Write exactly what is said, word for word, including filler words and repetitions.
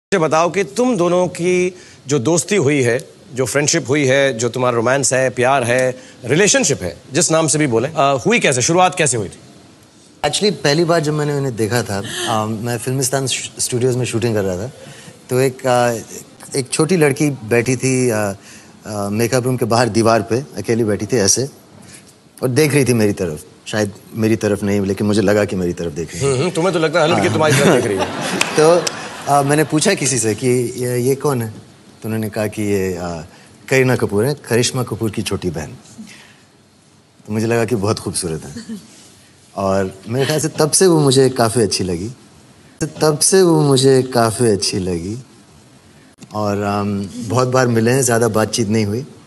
मुझे बताओ कि तुम दोनों की जो दोस्ती हुई है, जो फ्रेंडशिप हुई है, जो तुम्हारा रोमांस है, प्यार है, रिलेशनशिप है, जिस नाम से भी बोले, आ, हुई कैसे, शुरुआत कैसे हुई थी? एक्चुअली पहली बार जब मैंने उन्हें देखा था, आ, मैं फिल्मिस्तान स्टूडियोज़ में शूटिंग कर रहा था, तो एक आ, एक छोटी लड़की बैठी थी मेकअप रूम के बाहर दीवार पे, अकेली बैठी थी ऐसे, और देख रही थी मेरी तरफ। शायद मेरी तरफ नहीं, लेकिन मुझे लगा कि मेरी तरफ देख रही है। तुम्हें तो लगता है लड़की तुम्हारी तरफ देख रही है। तो आ, मैंने पूछा किसी से कि ये, ये कौन है, तो उन्होंने कहा कि ये आ, करीना कपूर है, करिश्मा कपूर की छोटी बहन। तो मुझे लगा कि बहुत खूबसूरत है, और मेरे ख्याल से तब से वो मुझे काफ़ी अच्छी लगी तब से वो मुझे काफ़ी अच्छी लगी और आम, बहुत बार मिले हैं, ज़्यादा बातचीत नहीं हुई।